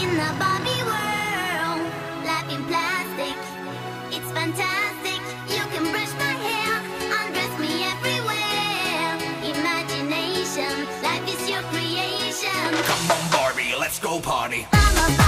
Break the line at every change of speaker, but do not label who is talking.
in a Barbie world, life in plastic, it's fantastic. You can brush my hair, undress me everywhere. Imagination, life is your creation.
Come on, Barbie, let's go party.
I'm a